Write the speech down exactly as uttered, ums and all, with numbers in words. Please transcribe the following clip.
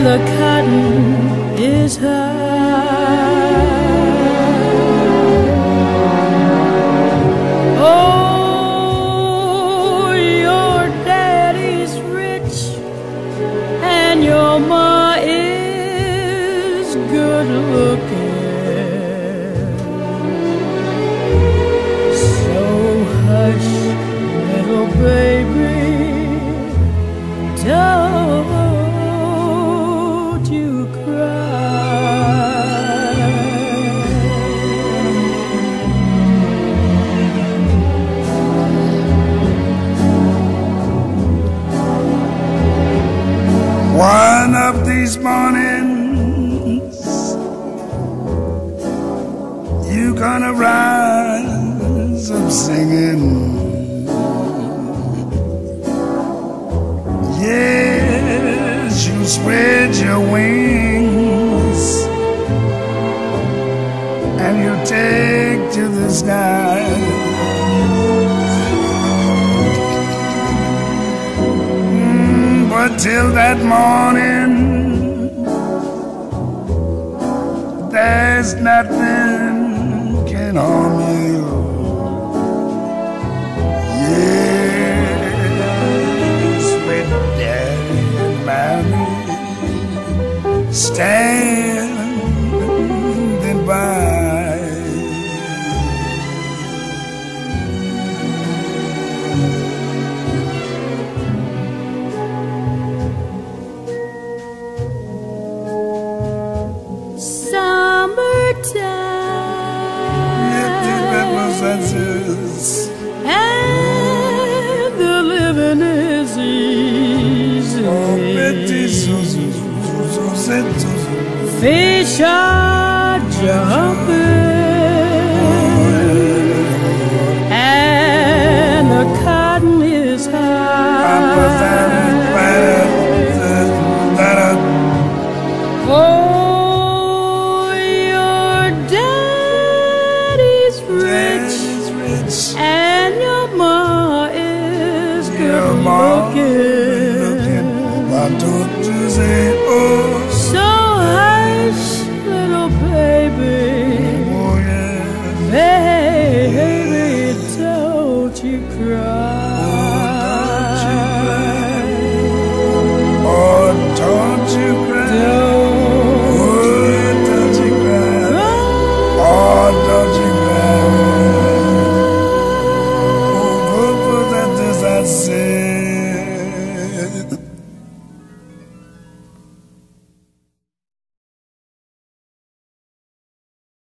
the cotton is high. Oh, your daddy's rich and your ma is good looking. So hush, little baby, don't you cry. One of these mornings you gonna rise up singing. Yes, you spread your wings and you take to the sky. Mm, but till that morning, there's nothing can harm you. Yes, with Daddy and Mommy standing by. And the living is easy. Fish are jumping and the cotton is high. Oh, your daddy's rich and your ma is good looking. Why don't you say, oh? So hush, little baby,